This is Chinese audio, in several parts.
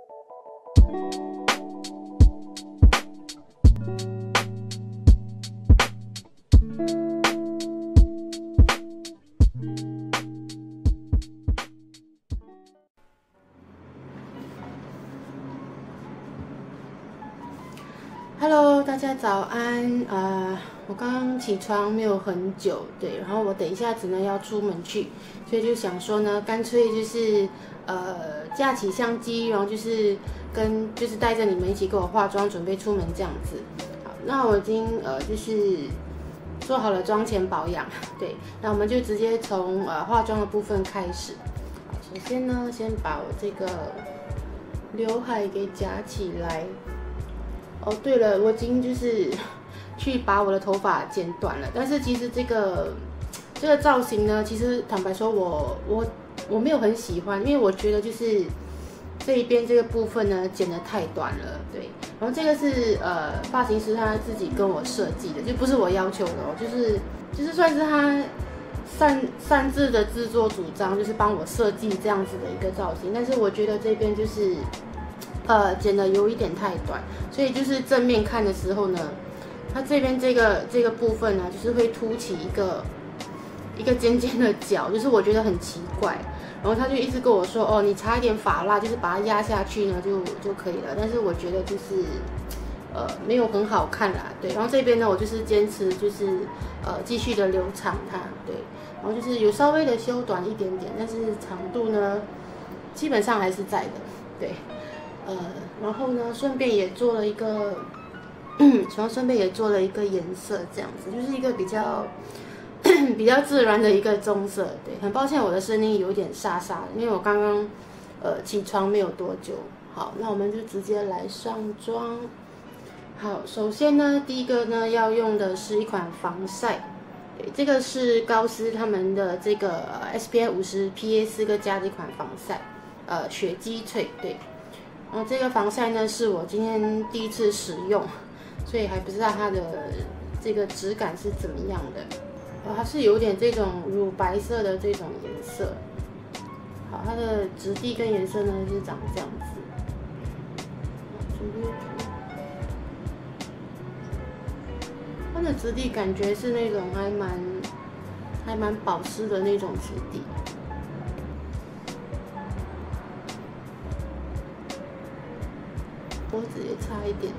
Hello， 大家早安。我刚刚起床没有很久，对，然后我等一下子呢要出门去，所以就想说呢，干脆就是架起相机，然后就是带着你们一起给我化妆，准备出门这样子。好，那我已经就是做好了妆前保养，对，那我们就直接从化妆的部分开始。好，首先呢，先把我这个刘海给夹起来。哦，对了，我已经就是去把我的头发剪短了，但是其实这个造型呢，其实坦白说我没有很喜欢，因为我觉得就是这一边这个部分呢剪得太短了，对。然后这个是发型师他自己跟我设计的，就不是我要求的哦，就是算是他擅自的自作主张，就是帮我设计这样子的一个造型，但是我觉得这边就是剪得有一点太短，所以就是正面看的时候呢，它这边这个部分呢，就是会凸起一个尖尖的角，就是我觉得很奇怪。然后他就一直跟我说，哦，你擦一点发蜡，就是把它压下去呢就可以了。但是我觉得就是没有很好看啦，对。然后这边呢，我就是坚持就是继续的留长它，对。然后就是有稍微的修短一点点，但是长度呢基本上还是在的，对。然后呢，顺便也做了一个，颜色，这样子，就是一个比较自然的一个棕色。对，很抱歉我的声音有点沙沙的，因为我刚刚起床没有多久。好，那我们就直接来上妆。好，首先呢，第一个呢要用的是一款防晒，对，这个是高丝他们的这个SPF 50 PA4+的一款防晒，雪肌萃，对。然后这个防晒呢是我今天第一次使用，所以还不知道它的这个质感是怎么样的。它是有点这种乳白色的这种颜色。好，它的质地跟颜色呢是长这样子。它的质地感觉是那种还蛮保湿的那种质地。脖子也差一点，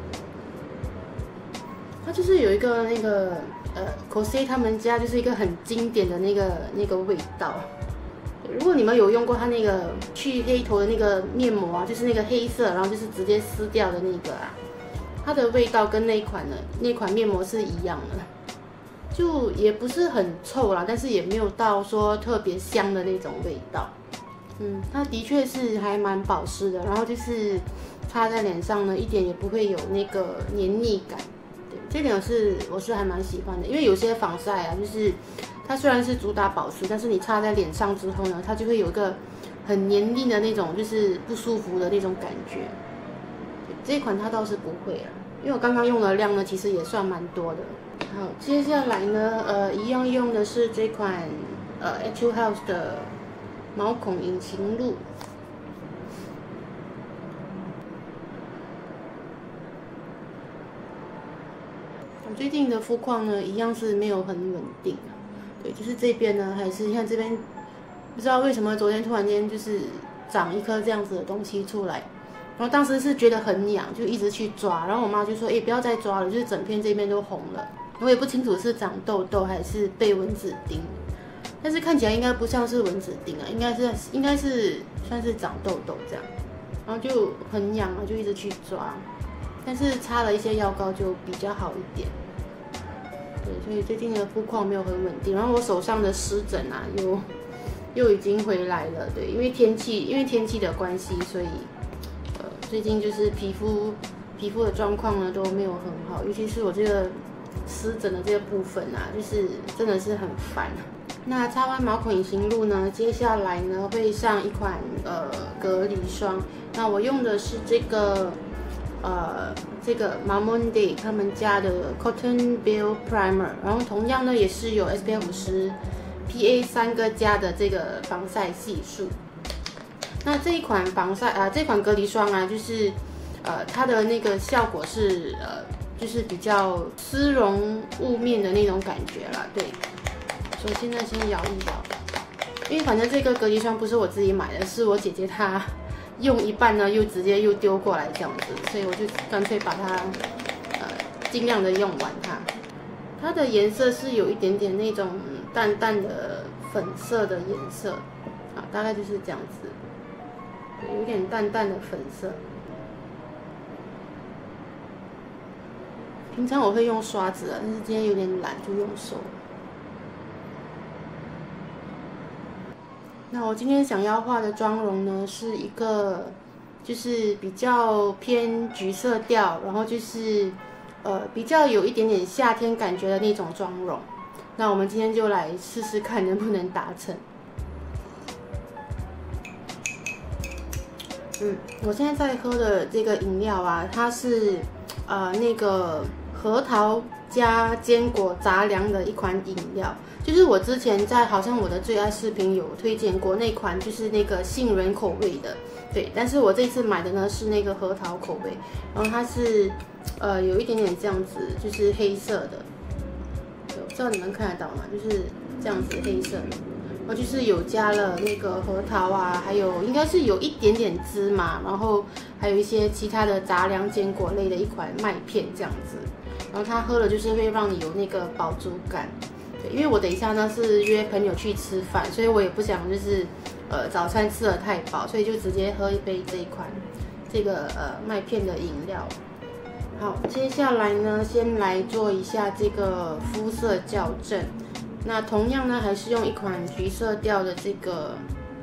它就是有一个那个Cosé 他们家就是一个很经典的那个味道。如果你们有用过它那个去黑头的那个面膜啊，就是那个黑色，然后就是直接撕掉的那个啊，它的味道跟那款面膜是一样的，就也不是很臭啦，但是也没有到说特别香的那种味道。它的确是还蛮保湿的，然后就是擦在脸上呢，一点也不会有那个黏腻感。对，这点我是还蛮喜欢的，因为有些防晒啊，就是它虽然是主打保湿，但是你擦在脸上之后呢，它就会有一个很黏腻的那种，就是不舒服的那种感觉。这一款它倒是不会啊，因为我刚刚用的量呢，其实也算蛮多的。好，接下来呢，一样用的是这款Etude House 的毛孔隐形露。我最近的肤况呢，一样是没有很稳定，对，就是这边呢，还是你看这边，不知道为什么昨天突然间就是长一颗这样子的东西出来，然后当时是觉得很痒，就一直去抓，然后我妈就说，不要再抓了，就是整片这边都红了，我也不清楚是长痘痘还是被蚊子叮。但是看起来应该不像是蚊子叮啊，应该是算是长痘痘这样，然后就很痒啊，就一直去抓，但是擦了一些药膏就比较好一点。对，所以最近的肤况没有很稳定，然后我手上的湿疹啊又已经回来了，对，因为天气的关系，所以最近就是皮肤的状况呢都没有很好，尤其是我这个湿疹的这个部分啊，就是真的是很烦。那擦完毛孔隐形露呢，接下来呢会上一款隔离霜。那我用的是这个Mamonde 他们家的 Cotton Bell Primer， 然后同样呢也是有 SPF 50 PA3+的这个防晒系数。 那这一款这款隔离霜啊，就是它的那个效果是就是比较丝绒雾面的那种感觉啦。对，首先呢，先摇一摇，因为反正这个隔离霜不是我自己买的，是我姐姐她用一半呢，又直接又丢过来这样子，所以我就干脆把它尽量的用完它。它的颜色是有一点点那种淡淡的粉色的颜色，啊，大概就是这样子，有点淡淡的粉色。平常我会用刷子啊，但是今天有点懒，就用手。那我今天想要画的妆容呢，是一个就是比较偏橘色调，然后就是比较有一点点夏天感觉的那种妆容。那我们今天就来试试看能不能达成。我现在在喝的这个饮料啊，它是那个核桃加坚果杂粮的一款饮料，就是我之前在好像我的最爱视频有推荐过那款，就是那个杏仁口味的，对。但是我这次买的呢是那个核桃口味，然后它是有一点点这样子，就是黑色的，我不知道你们看得到吗？就是这样子黑色的。然后就是有加了那个核桃啊，还有应该是有一点点芝麻，然后还有一些其他的杂粮坚果类的一款麦片这样子。然后它喝了就是会让你有那个饱足感，对，因为我等一下呢是约朋友去吃饭，所以我也不想就是早餐吃得太饱，所以就直接喝一杯这一款这个麦片的饮料。好，接下来呢先来做一下这个肤色校正。那同样呢，还是用一款橘色调的这个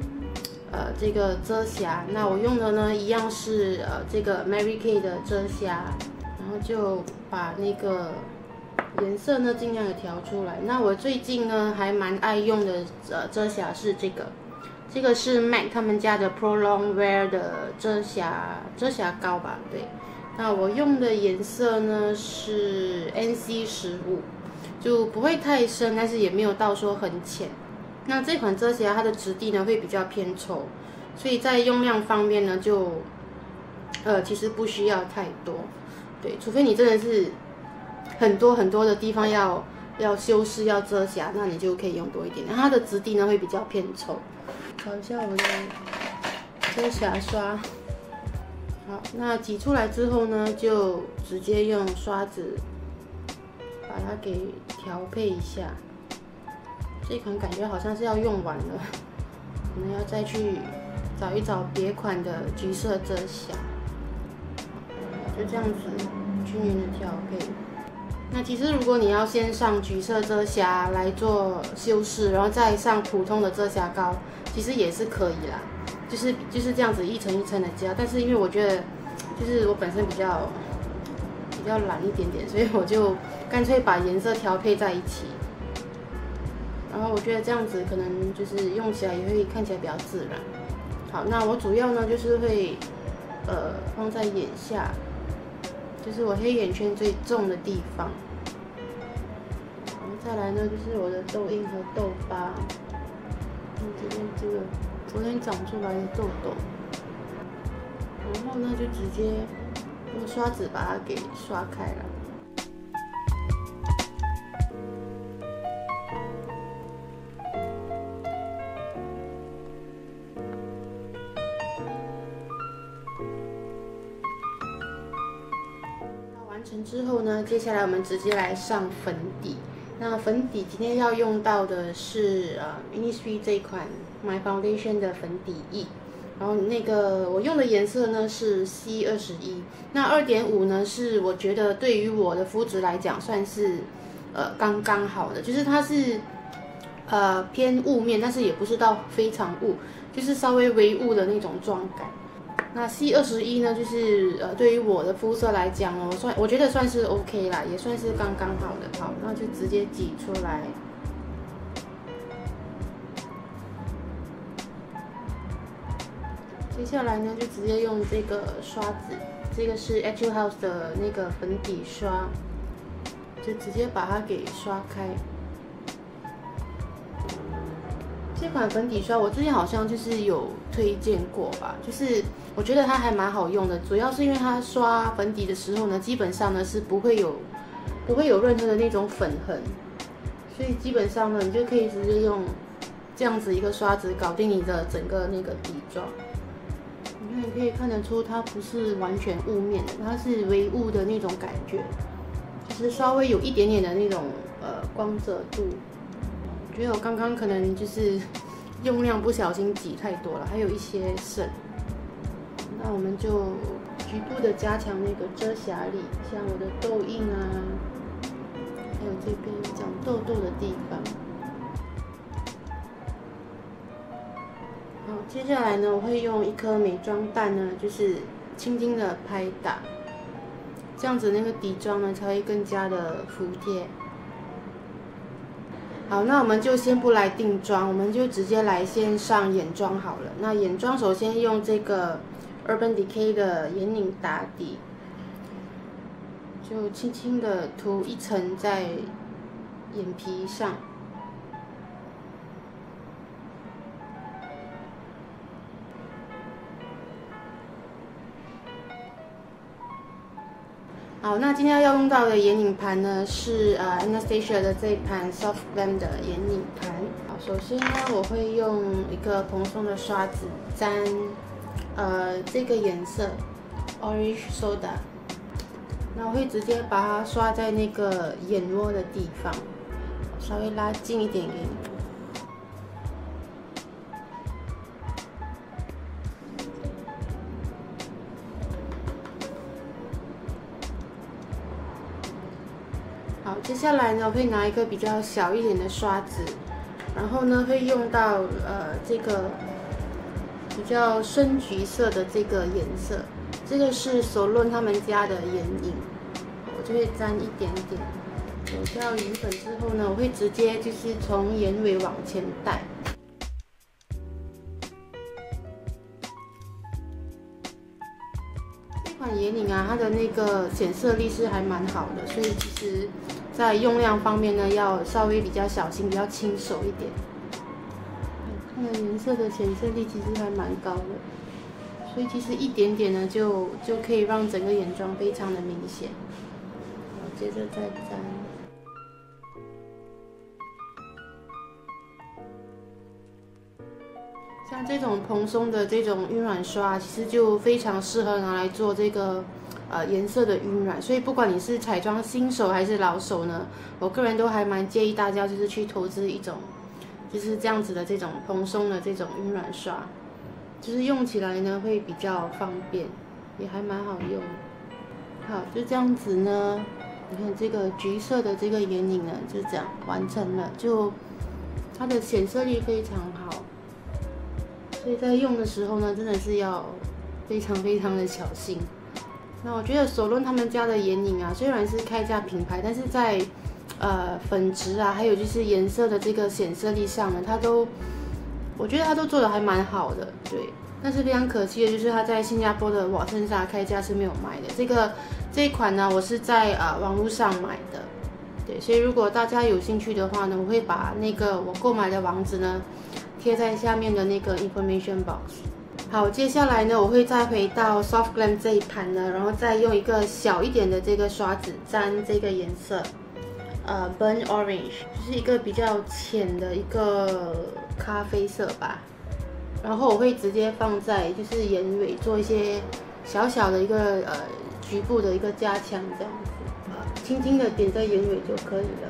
遮瑕。那我用的呢，一样是这个 Mary Kay 的遮瑕，然后就把那个颜色呢尽量的调出来。那我最近呢还蛮爱用的遮瑕是这个是 MAC 他们家的 Pro Long Wear 的遮瑕膏吧，对。那我用的颜色呢是 NC15。就不会太深，但是也没有到说很浅。那这款遮瑕它的质地呢会比较偏稠，所以在用量方面呢就其实不需要太多，对，除非你真的是很多的地方要修饰要遮瑕，那你就可以用多一点。它的质地呢会比较偏稠。找一下我的遮瑕刷，好，那挤出来之后呢，就直接用刷子把它给调配一下。这款感觉好像是要用完了，可能要再去找一找别款的橘色遮瑕。就这样子均匀的调配。那其实如果你要先上橘色遮瑕来做修饰，然后再上普通的遮瑕膏，其实也是可以啦。就是这样子一层一层的加，但是因为我觉得就是我本身比较懒一点点，所以我就干脆把颜色调配在一起。然后我觉得这样子可能就是用起来也会看起来比较自然。好，那我主要呢就是会放在眼下，就是我黑眼圈最重的地方。然后再来呢就是我的痘印和痘疤，这边这个昨天长出来的痘痘。然后呢就直接用刷子把它给刷开了。完成之后呢，接下来我们直接来上粉底。那粉底今天要用到的是Innisfree 这一款 My Foundation 的粉底液。然后那个我用的颜色呢是 C21，那 2.5 呢是我觉得对于我的肤质来讲算是刚刚好的，就是它是偏雾面，但是也不是到非常雾，就是稍微微雾的那种妆感。那 C21 呢，就是对于我的肤色来讲呢，我觉得算是 OK 啦，也算是刚刚好的。好，那就直接挤出来。接下来呢，就直接用这个刷子，这个是 Etude House 的那个粉底刷，就直接把它给刷开。这款粉底刷我之前好像就是有推荐过吧，就是我觉得它还蛮好用的，主要是因为它刷粉底的时候呢，基本上呢是不会有任何的那种粉痕，所以基本上呢你就可以直接用这样子一个刷子搞定你的整个那个底妆。你看，你可以看得出它不是完全雾面的，它是微雾的那种感觉，就是稍微有一点点的那种光泽度。我觉得我刚刚可能就是用量不小心挤太多了，还有一些剩。那我们就局部的加强那个遮瑕力，像我的痘印啊，还有这边长痘痘的地方。好，接下来呢，我会用一颗美妆蛋呢，就是轻轻的拍打，这样子那个底妆呢才会更加的服帖。好，那我们就先不来定妆，我们就直接来先上眼妆好了。那眼妆首先用这个 Urban Decay 的眼影打底，就轻轻的涂一层在眼皮上。好，那今天要用到的眼影盘呢是Anastasia 的这一盘 Soft Glam 的眼影盘。好，首先呢我会用一个蓬松的刷子沾这个颜色 Orange Soda， 那我会直接把它刷在那个眼窝的地方，稍微拉近一点给你。好，接下来呢，我会拿一个比较小一点的刷子，然后呢，会用到这个比较深橘色的这个颜色，这个是Solon他们家的眼影，我就会沾一点点，有掉匀粉之后呢，我会直接就是从眼尾往前带。这款眼影啊，它的那个显色力是还蛮好的，所以其实在用量方面呢，要稍微比较小心，比较轻手一点。它的颜色的显色力其实还蛮高的，所以其实一点点呢，就可以让整个眼妆非常的明显。好，接着再沾。像这种蓬松的这种晕染刷，其实就非常适合拿来做这个颜色的晕染。所以不管你是彩妆新手还是老手呢，我个人都还蛮建议大家就是去投资一种就是这样子的这种蓬松的这种晕染刷，就是用起来呢会比较方便，也还蛮好用。好，就这样子呢，你看这个橘色的这个眼影呢，就这样完成了，就它的显色力非常好。所以在用的时候呢，真的是要非常非常的小心。那我觉得Solon他们家的眼影啊，虽然是开价品牌，但是在粉质啊，还有就是颜色的这个显色力上呢，我觉得它都做的还蛮好的，对。但是非常可惜的就是它在新加坡的瓦森莎开价是没有卖的。这一款呢，我是在网络上买的，对。所以如果大家有兴趣的话呢，我会把那个我购买的网址呢贴在下面的那个 information box。好，接下来呢，我会再回到 Soft Glam 这一盘呢，然后再用一个小一点的这个刷子沾这个颜色，Burnt Orange， 就是一个比较浅的一个咖啡色吧。然后我会直接放在就是眼尾做一些小小的一个局部的一个加强，这样子，轻轻的点在眼尾就可以了。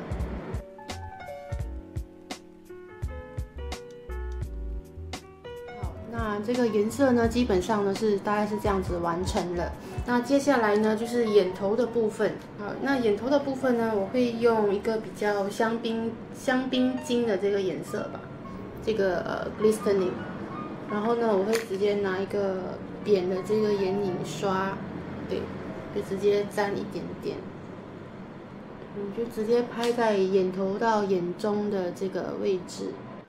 那这个颜色呢，基本上呢大概是这样子完成了。那接下来呢，就是眼头的部分。好，那眼头的部分呢，我会用一个比较香槟金的这个颜色吧，这个glistening。然后呢，我会直接拿一个扁的这个眼影刷，对，就直接沾一点点，就直接拍在眼头到眼中的这个位置。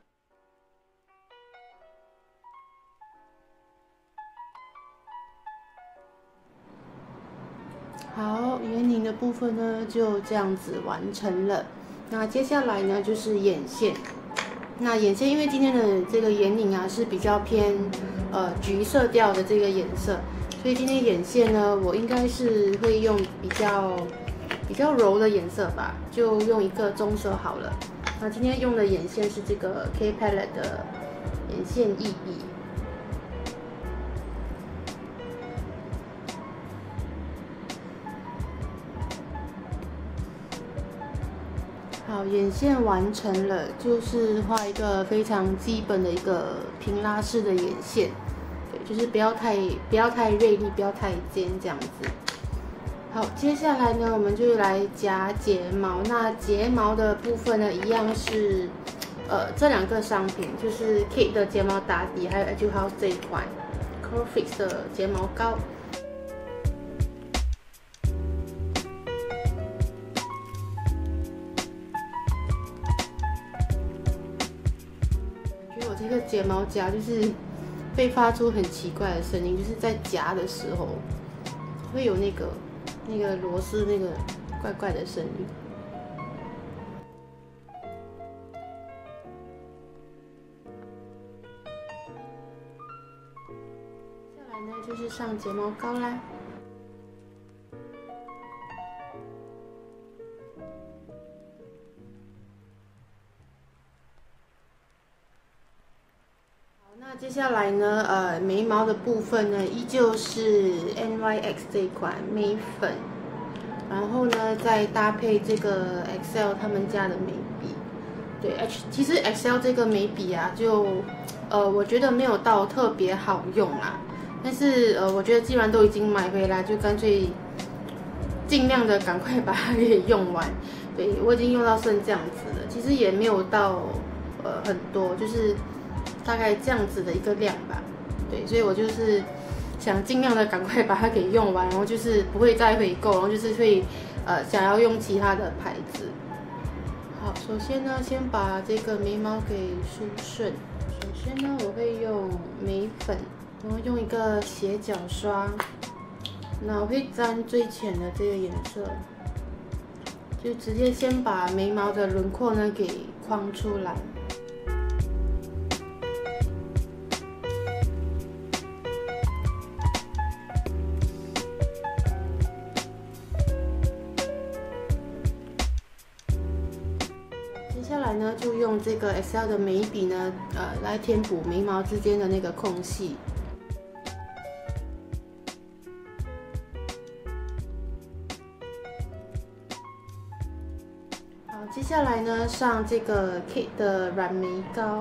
好，眼影的部分呢就这样子完成了。那接下来呢就是眼线。 那眼线因为今天的这个眼影啊是比较偏橘色调的这个颜色，所以今天眼线呢，我应该是会用比较柔的颜色吧，就用一个棕色好了。那今天用的眼线是这个 K Palette 的眼线液笔。好，眼线完成了，就是画一个非常基本的一个平拉式的眼线，对，就是不要太锐利，不要太尖这样子。好，接下来呢，我们就来夹睫毛。那睫毛的部分呢，一样是这2个商品，就是 Kate 的睫毛打底，还有 Etude House 这一款 Curlfix 的睫毛膏。这个睫毛夹就是会发出很奇怪的声音，就是在夹的时候会有那个螺丝那个怪怪的声音。接下来呢就是上睫毛膏啦。那接下来呢，眉毛的部分呢，依旧是 NYX 这一款眉粉，然后呢，再搭配这个 Excel 他们家的眉笔。对，其实 Excel 这个眉笔啊，我觉得没有到特别好用啦。但是我觉得既然都已经买回来，就干脆尽量的赶快把它给用完。对，我已经用到剩这样子了，其实也没有到很多，就是大概这样子的一个量吧。对，所以我就是想尽量的赶快把它给用完，然后就是不会再回购，然后就是会想要用其他的牌子。好，首先呢，先把这个眉毛给梳顺。首先呢，我会用眉粉，然后用一个斜角刷，那我会沾最浅的这个颜色，就直接先把眉毛的轮廓呢给框出来。接下来呢，就用这个 Excel 的眉笔呢，来填补眉毛之间的那个空隙。好，接下来呢，上这个 Kate 的软眉膏。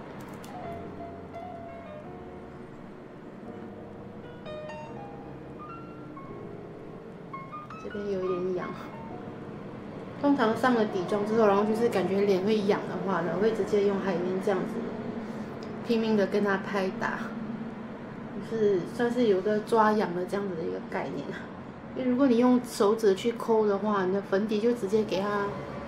这边有一点痒。通常上了底妆之后，然后就是感觉脸会痒的话呢，我会直接用海绵这样子拼命的跟它拍打，就是算是有个抓痒的这样子的一个概念。因为如果你用手指去抠的话，你的粉底就直接给它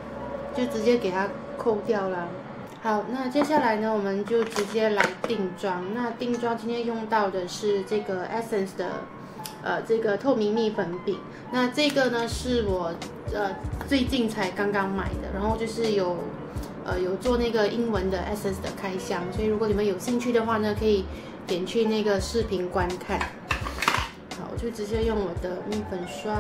抠掉了。好，那接下来呢，我们就直接来定妆。那定妆今天用到的是这个 Essence 的这个透明蜜粉饼。那这个呢是我最近才刚刚买的，然后就是有做那个英文的 Essence 的开箱，所以如果你们有兴趣的话呢，可以点去那个视频观看。好，我就直接用我的蜜粉刷，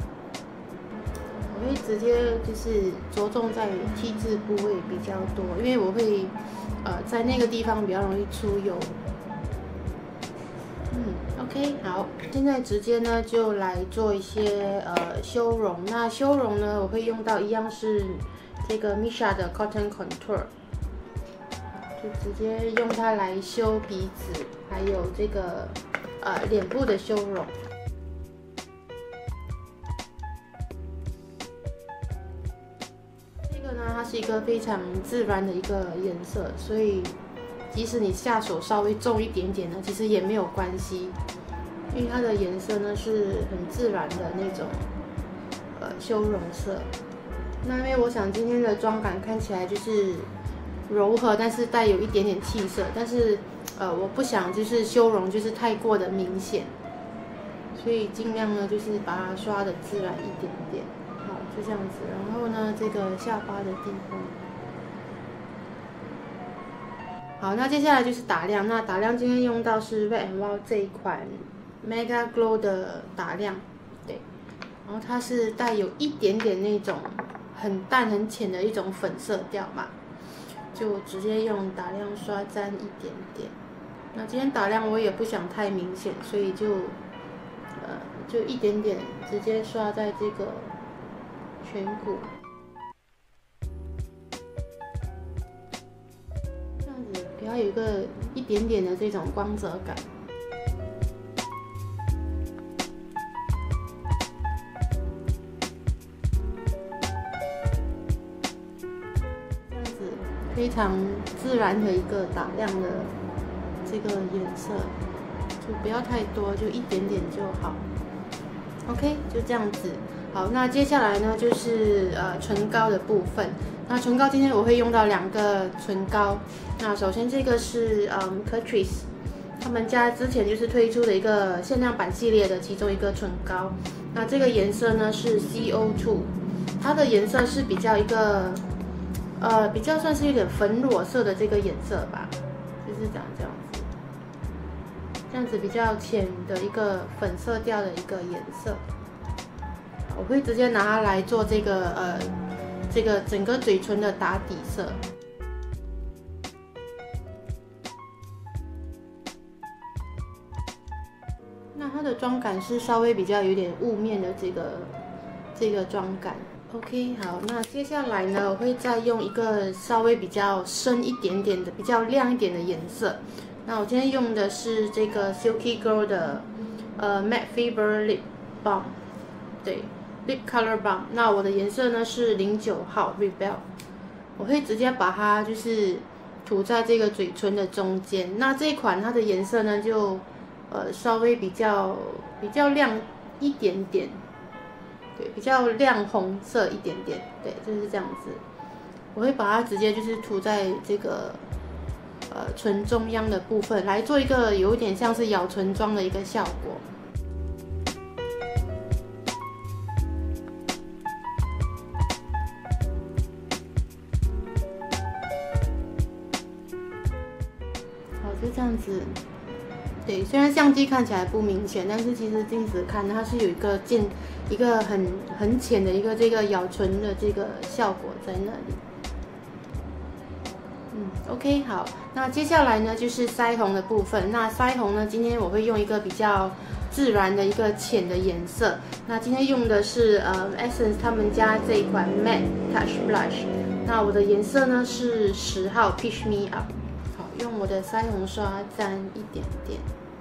我会直接就是着重在 T 字部位比较多，因为我会在那个地方比较容易出油。OK， 好，现在直接呢就来做一些修容。那修容呢，我会用到一样是这个 Missha 的 Cotton Contour， 就直接用它来修鼻子，还有这个脸部的修容。这个呢，它是一个非常自然的一个颜色，所以即使你下手稍微重一点点呢，其实也没有关系，因为它的颜色呢是很自然的那种修容色。那因为我想今天的妆感看起来就是柔和，但是带有一点点气色，但是我不想就是修容就是太过的明显，所以尽量呢就是把它刷的自然一点点。好，就这样子。然后呢，这个下巴的地方。 好，那接下来就是打亮。那打亮今天用到是 Wet n Wild 这一款 Mega Glow 的打亮，对，然后它是带有一点点那种很淡很浅的一种粉色调嘛，就直接用打亮刷沾一点点。那今天打亮我也不想太明显，所以就一点点直接刷在这个颧骨。给它有一点点的这种光泽感。这样子非常自然的一个打亮的这个颜色，就不要太多，就一点点就好。OK， 就这样子。好，那接下来呢就是唇膏的部分。那唇膏今天我会用到2个唇膏。那首先这个是Catrice， 他们家之前就是推出的一个限量版系列的其中一个唇膏。那这个颜色呢是 CO2， 它的颜色是比较比较算是一点粉裸色的这个颜色吧，就是长这样子，这样子比较浅的一个粉色调的一个颜色。我会直接拿它来做这个整个嘴唇的打底色。那它的妆感是稍微比较有点雾面的这个妆感。OK， 好，那接下来呢，我会再用一个稍微比较深一点点的、比较亮一点的颜色。那我今天用的是这个 Silky Girl 的Matte Fiber Lip Balm， 对。Lip Color Balm， 那我的颜色呢是09号 Rebel， 我会直接把它就是涂在这个嘴唇的中间。那这一款它的颜色呢就稍微比较亮一点点，对，比较亮红色一点点，对，就是这样子。我会把它直接就是涂在这个唇中央的部分，来做一个有一点像是咬唇妆的一个效果。就这样子，对，虽然相机看起来不明显，但是其实镜子看它是有一个很浅的一个这个咬唇的这个效果在那里。OK， 好，那接下来呢就是腮红的部分。那腮红呢，今天我会用一个比较自然的一个浅的颜色。那今天用的是Essence 他们家这一款 Matte Touch Blush。那我的颜色呢是10号 Peach Me Up。用我的腮红刷沾一点点。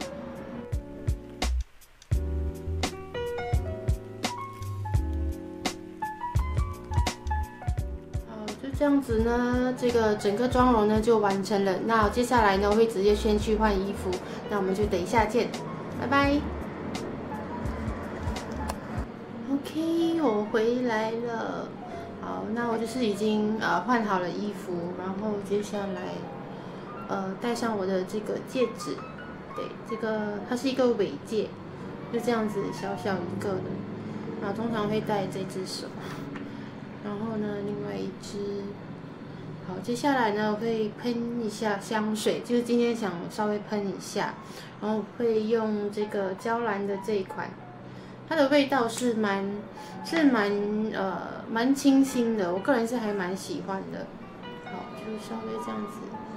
好，就这样子呢，这个整个妆容呢就完成了。那接下来呢，我会直接先去换衣服。那我们就等一下见，拜拜。OK， 我回来了。好，那我就是已经换好了衣服，然后接下来。戴上我的这个戒指，对，这个它是一个尾戒，就这样子小小一个的，然后通常会戴这只手，然后呢，另外一只，好，接下来呢，我会喷一下香水，就是今天想稍微喷一下，然后会用这个娇兰的这一款，它的味道是蛮清新的，我个人是还蛮喜欢的，好，就稍微这样子。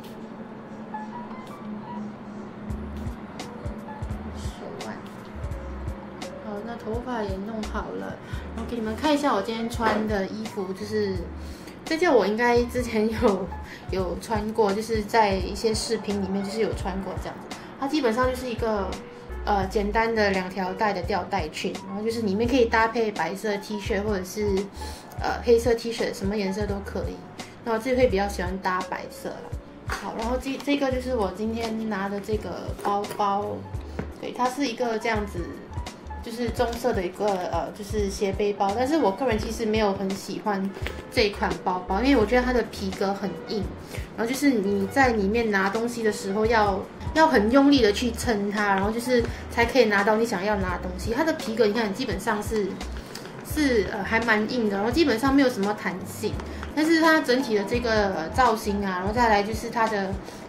那头发也弄好了，然后给你们看一下我今天穿的衣服，就是这件我应该之前有穿过，就是在一些视频里面就是有穿过这样子。它基本上就是一个简单的2条带的吊带裙，然后就是里面可以搭配白色 T 恤或者是黑色 T 恤，什么颜色都可以。那我自己会比较喜欢搭白色啦。好，然后这个就是我今天拿的这个包包，对，它是一个这样子。就是棕色的一个就是斜背包，但是我个人其实没有很喜欢这一款包包，因为我觉得它的皮革很硬，然后就是你在里面拿东西的时候要很用力的去撑它，然后就是才可以拿到你想要拿的东西。它的皮革你看基本上是还蛮硬的，然后基本上没有什么弹性，但是它整体的这个造型啊，然后再来就是它的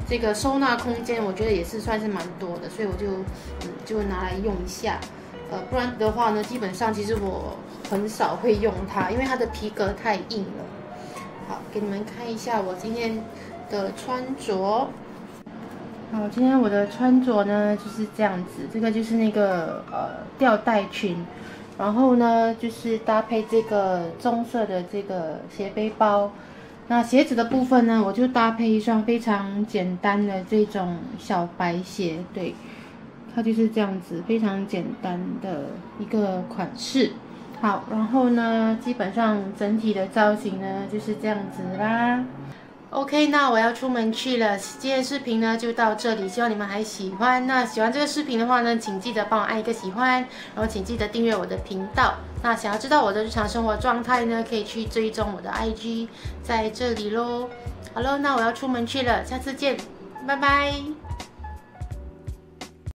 这个收纳空间，我觉得也是算是蛮多的，所以我就拿来用一下。不然的话呢，基本上其实我很少会用它，因为它的皮革太硬了。好，给你们看一下我今天的穿着。好，今天我的穿着呢就是这样子，这个就是那个吊带裙，然后呢就是搭配这个棕色的这个斜背包。那鞋子的部分呢，我就搭配一双非常简单的这种小白鞋，对，它就是这样子，非常简单的一个款式。好，然后呢，基本上整体的造型呢就是这样子啦。OK， 那我要出门去了。今天的视频呢就到这里，希望你们还喜欢。那喜欢这个视频的话呢，请记得帮我按一个喜欢，然后请记得订阅我的频道。那想要知道我的日常生活状态呢，可以去追踪我的 IG， 在这里咯。好了，那我要出门去了，下次见，拜拜。